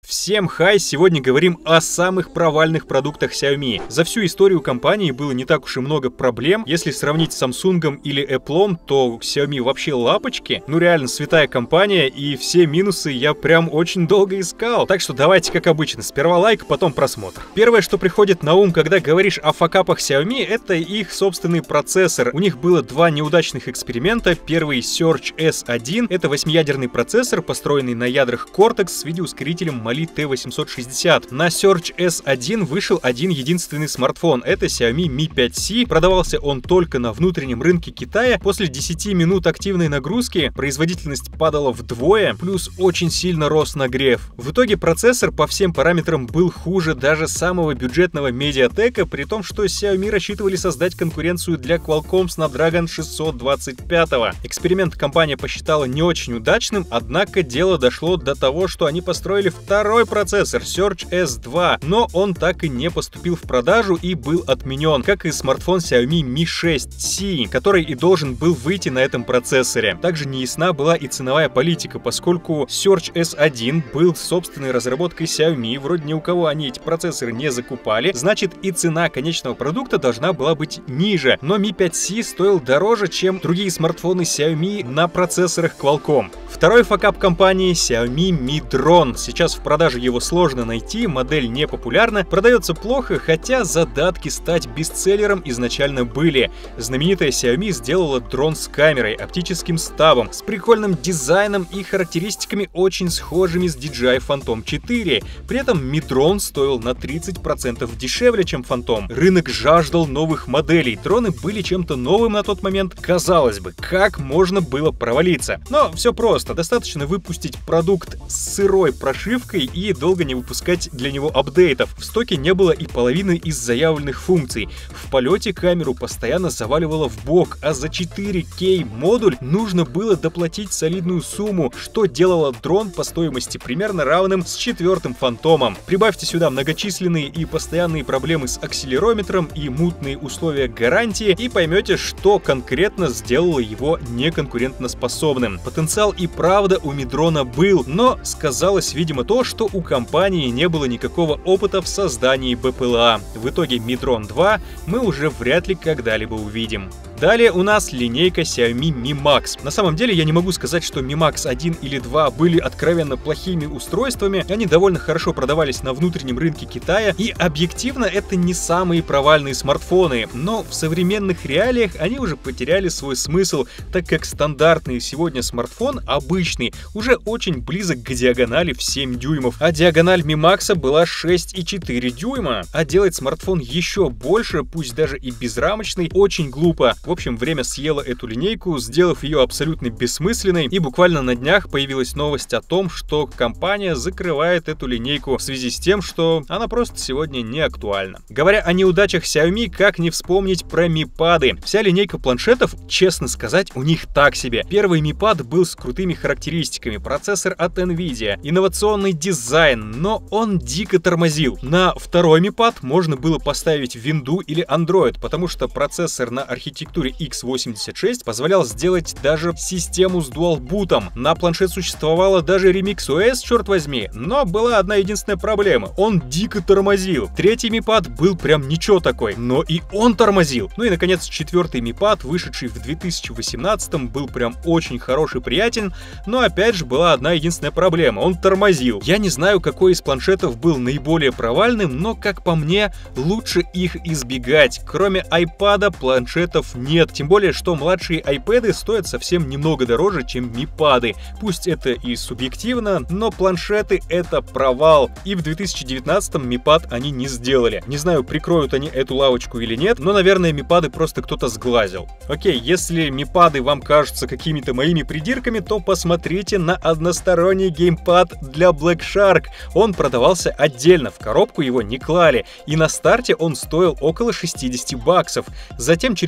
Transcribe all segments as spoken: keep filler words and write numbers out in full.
Всем хай! Сегодня говорим о самых провальных продуктах Xiaomi. За всю историю компании было не так уж и много проблем. Если сравнить с Samsung или Apple, то Xiaomi вообще лапочки. Ну реально святая компания, и все минусы я прям очень долго искал. Так что давайте как обычно, сперва лайк, потом просмотр. Первое, что приходит на ум, когда говоришь о факапах Xiaomi, это их собственный процессор. У них было два неудачных эксперимента. Первый Surge эс один, это восьмиядерный процессор, построенный на ядрах Cortex с видеоускорителем Mali ти восемьсот шестьдесят. На Surge эс один вышел один единственный смартфон, это Xiaomi Mi пять си. Продавался он только на внутреннем рынке Китая. После десяти минут активной нагрузки производительность падала вдвое, плюс очень сильно рос нагрев. В итоге процессор по всем параметрам был хуже даже самого бюджетного Mediatek, при том, что Xiaomi рассчитывали создать конкуренцию для Qualcomm Snapdragon шестьсот двадцать пять. Эксперимент компания посчитала не очень удачным, однако дело дошло до того, что они построили второй Второй процессор Surge эс два, но он так и не поступил в продажу и был отменен, как и смартфон Xiaomi Mi шесть си, который и должен был выйти на этом процессоре. Также неясна была и ценовая политика, поскольку Surge эс один был собственной разработкой Xiaomi, вроде ни у кого они эти процессоры не закупали, значит и цена конечного продукта должна была быть ниже, но Mi пять си стоил дороже, чем другие смартфоны Xiaomi на процессорах Qualcomm. Второй факап компании Xiaomi Mi Drone. Сейчас в продаже его сложно найти, модель не популярна, продается плохо, хотя задатки стать бестселлером изначально были. Знаменитая Xiaomi сделала дрон с камерой, оптическим стабом, с прикольным дизайном и характеристиками очень схожими с ди джей ай Phantom четыре. При этом Mi Drone стоил на тридцать процентов дешевле, чем Phantom. Рынок жаждал новых моделей, дроны были чем-то новым на тот момент. Казалось бы, как можно было провалиться? Но все просто, достаточно выпустить продукт с сырой прошивкой и долго не выпускать для него апдейтов. В стоке не было и половины из заявленных функций. В полете камеру постоянно заваливало в бок, а за четыре кей модуль нужно было доплатить солидную сумму, что делало дрон по стоимости примерно равным с четвертым Фантомом. Прибавьте сюда многочисленные и постоянные проблемы с акселерометром и мутные условия гарантии, и поймете, что конкретно сделало его неконкурентоспособным. Потенциал и правда у Mi Drone был, но сказалось, видимо, то, что у компании не было никакого опыта в создании бэ пэ эл а. В итоге Mi Drone два мы уже вряд ли когда-либо увидим. Далее у нас линейка Xiaomi Mi Max. На самом деле я не могу сказать, что Mi Max один или два были откровенно плохими устройствами. Они довольно хорошо продавались на внутреннем рынке Китая, и объективно это не самые провальные смартфоны. Но в современных реалиях они уже потеряли свой смысл, так как стандартный сегодня смартфон, обычный, уже очень близок к диагонали в семь дюймов. А диагональ Mi Max была шесть и четыре дюйма. А делать смартфон еще больше, пусть даже и безрамочный, очень глупо. В общем, время съело эту линейку, сделав ее абсолютно бессмысленной, и буквально на днях появилась новость о том, что компания закрывает эту линейку в связи с тем, что она просто сегодня не актуальна. Говоря о неудачах Xiaomi, как не вспомнить про Mi Pad? Вся линейка планшетов, честно сказать, у них так себе. Первый Mi Pad был с крутыми характеристиками, процессор от Nvidia, инновационный дизайн, но он дико тормозил. На второй Mi Pad можно было поставить Windows или Android, потому что процессор на архитектуре икс восемьдесят шесть позволял сделать даже систему с дуал-бутом. На планшет существовала даже Remix о эс, черт возьми, но была одна единственная проблема: он дико тормозил. Третий Mi Pad был прям ничего такой, но и он тормозил. Ну и наконец четвертый Mi Pad, вышедший в две тысячи восемнадцатом, был прям очень хороший, приятен, но опять же была одна единственная проблема: он тормозил. Я не знаю, какой из планшетов был наиболее провальным, но как по мне, лучше их избегать. Кроме iPad планшетов нет, тем более, что младшие iPad стоят совсем немного дороже, чем Mi Pad. Пусть это и субъективно, но планшеты — это провал, и в две тысячи девятнадцатом Mi Pad они не сделали. Не знаю, прикроют они эту лавочку или нет, но, наверное, Mi Pad просто кто-то сглазил. Окей, если Mi Pad вам кажутся какими-то моими придирками, то посмотрите на односторонний геймпад для Black Shark. Он продавался отдельно, в коробку его не клали, и на старте он стоил около шестидесяти баксов. Затем через две недели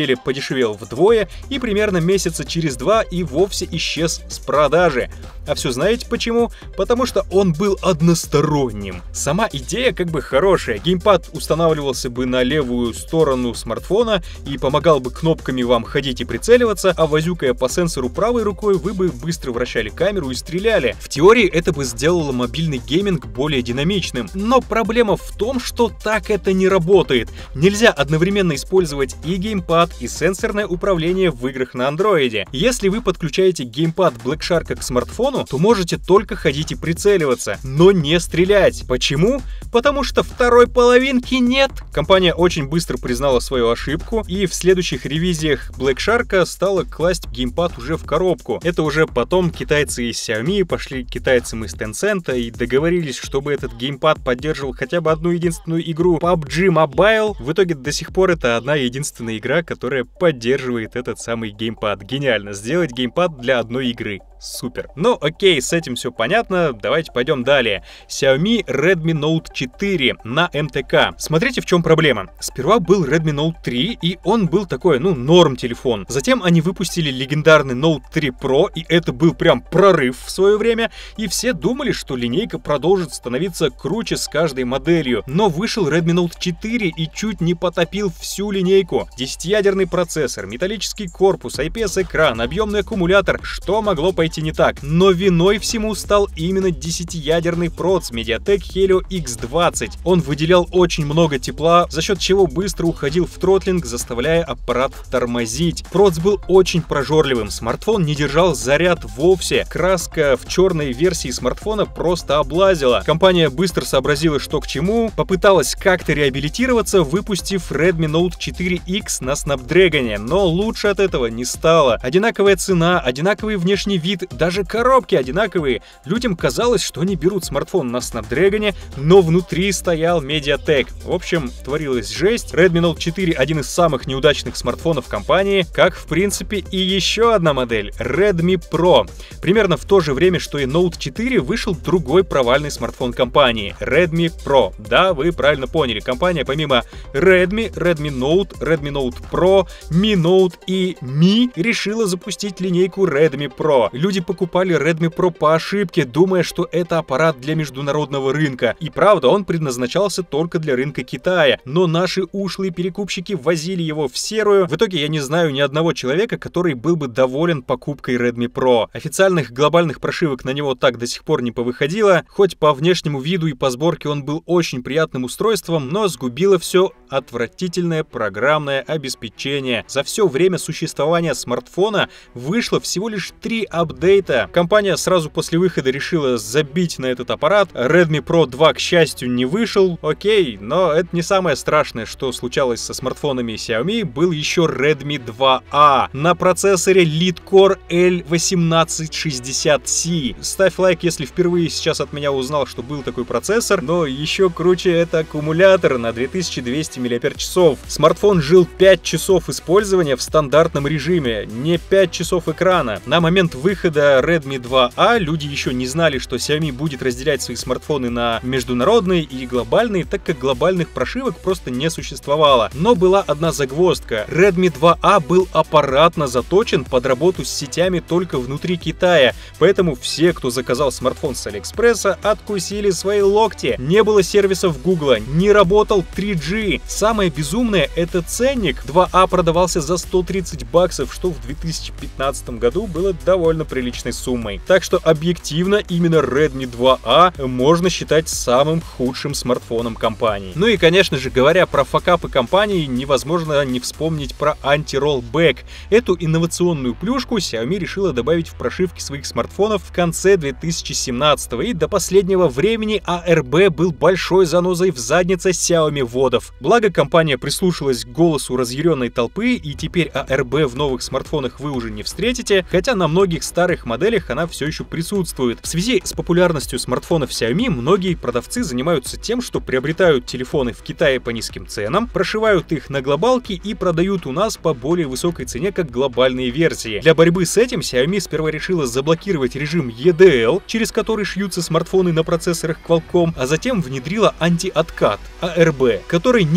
неделе подешевел вдвое и примерно месяца через два и вовсе исчез с продажи. А все знаете почему? Потому что он был односторонним. Сама идея как бы хорошая. Геймпад устанавливался бы на левую сторону смартфона и помогал бы кнопками вам ходить и прицеливаться, а возюкая по сенсору правой рукой, вы бы быстро вращали камеру и стреляли. В теории это бы сделало мобильный гейминг более динамичным. Но проблема в том, что так это не работает. Нельзя одновременно использовать и геймпад, и сенсорное управление в играх на андроиде. Если вы подключаете геймпад Black Shark к смартфону, то можете только ходить и прицеливаться, но не стрелять. Почему? Потому что второй половинки нет. Компания очень быстро признала свою ошибку и в следующих ревизиях Black Shark стала класть геймпад уже в коробку. Это уже потом китайцы из Xiaomi пошли к китайцам из Tencent и договорились, чтобы этот геймпад поддерживал хотя бы одну единственную игру пабг Mobile. В итоге до сих пор это одна единственная игра, которая поддерживает этот самый геймпад. Гениально сделать геймпад для одной игры. Супер. Ну окей, с этим все понятно, давайте пойдем далее. Xiaomi Redmi Note четыре на эм тэ ка. Смотрите, в чем проблема. Сперва был Redmi Note три, и он был такой, ну, норм телефон. Затем они выпустили легендарный Note три Pro, и это был прям прорыв в свое время, и все думали, что линейка продолжит становиться круче с каждой моделью. Но вышел Redmi Note четыре и чуть не потопил всю линейку. десятиядерный процессор, металлический корпус, ай пи эс-экран, объемный аккумулятор. Что могло пойти не так? Но виной всему стал именно десятиядерный проц Mediatek Helio икс двадцать. Он выделял очень много тепла, за счет чего быстро уходил в тротлинг, заставляя аппарат тормозить. Проц был очень прожорливым, смартфон не держал заряд вовсе. Краска в черной версии смартфона просто облазила. Компания быстро сообразила, что к чему, попыталась как-то реабилитироваться, выпустив Redmi Note четыре икс на Snapdragon, но лучше от этого не стало. Одинаковая цена, одинаковый внешний вид, даже коробки одинаковые. Людям казалось, что они берут смартфон на Snapdragon, но внутри стоял Mediatek. В общем, творилась жесть. Redmi Note четыре один из самых неудачных смартфонов компании, как в принципе и еще одна модель Redmi Pro. Примерно в то же время, что и Note четыре, вышел другой провальный смартфон компании Redmi Pro. Да, вы правильно поняли, компания помимо Redmi, Redmi Note, Redmi Note Pro, Mi Note и Mi решила запустить линейку Redmi Pro. Люди покупали Redmi Pro по ошибке, думая, что это аппарат для международного рынка. И правда, он предназначался только для рынка Китая. Но наши ушлые перекупщики возили его в серую. В итоге я не знаю ни одного человека, который был бы доволен покупкой Redmi Pro. Официальных глобальных прошивок на него так до сих пор не повыходило. Хоть по внешнему виду и по сборке он был очень приятным устройством, но сгубило все отвратительное программное обеспечение. За все время существования смартфона вышло всего лишь три апдейта. Компания сразу после выхода решила забить на этот аппарат. Redmi Pro два, к счастью, не вышел. Окей, но это не самое страшное, что случалось со смартфонами Xiaomi. Был еще Redmi два а на процессоре Leadcore эл восемнадцать шестьдесят си. Ставь лайк, если впервые сейчас от меня узнал, что был такой процессор. Но еще круче — это аккумулятор на две тысячи двести миллиампер-часов. Смартфон жил пять часов использования в стандартном режиме, не пять часов экрана. На момент выхода Redmi два а люди еще не знали, что Xiaomi будет разделять свои смартфоны на международные и глобальные, так как глобальных прошивок просто не существовало. Но была одна загвоздка. Redmi два а был аппаратно заточен под работу с сетями только внутри Китая, поэтому все, кто заказал смартфон с Алиэкспресса, откусили свои локти. Не было сервисов Гугла, не работал три джи. Самое безумное — это ценник. два а продавался за сто тридцать баксов, что в две тысячи пятнадцатом году было довольно приличной суммой. Так что объективно именно Redmi два а можно считать самым худшим смартфоном компании. Ну и конечно же, говоря про факапы компании, невозможно не вспомнить про анти-роллбэк. Эту инновационную плюшку Xiaomi решила добавить в прошивки своих смартфонов в конце две тысячи семнадцатого, и до последнего времени а эр бэ был большой занозой в заднице Xiaomi водов. Благо, компания прислушалась к голосу разъяренной толпы, и теперь а эр бэ в новых смартфонах вы уже не встретите, хотя на многих старых моделях она все еще присутствует. В связи с популярностью смартфонов Xiaomi многие продавцы занимаются тем, что приобретают телефоны в Китае по низким ценам, прошивают их на глобалки и продают у нас по более высокой цене как глобальные версии. Для борьбы с этим Xiaomi сперва решила заблокировать режим и ди эл, через который шьются смартфоны на процессорах Qualcomm, а затем внедрила антиоткат а эр бэ, который не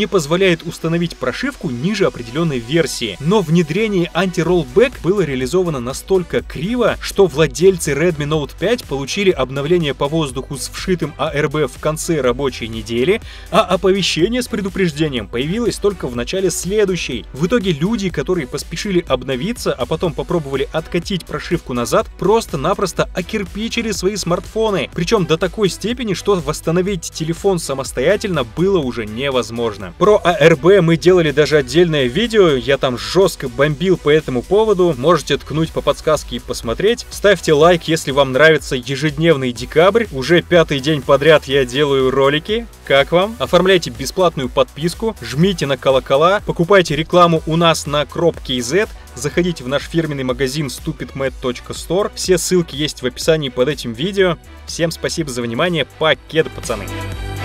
позволяет установить прошивку ниже определенной версии. Но внедрение анти-роллбэк было реализовано настолько криво, что владельцы Redmi Note пять получили обновление по воздуху с вшитым эй ар би в конце рабочей недели, а оповещение с предупреждением появилось только в начале следующей. В итоге люди, которые поспешили обновиться, а потом попробовали откатить прошивку назад, просто-напросто окирпичили свои смартфоны. Причем до такой степени, что восстановить телефон самостоятельно было уже невозможно. Про эй ар би мы делали даже отдельное видео, я там жестко бомбил по этому поводу, можете ткнуть по подсказке и посмотреть. Ставьте лайк, если вам нравится ежедневный декабрь, уже пятый день подряд я делаю ролики. Как вам? Оформляйте бесплатную подписку, жмите на колокола, покупайте рекламу у нас на Crop.kz, заходите в наш фирменный магазин stupidmed точка store, все ссылки есть в описании под этим видео. Всем спасибо за внимание, покеда, пацаны!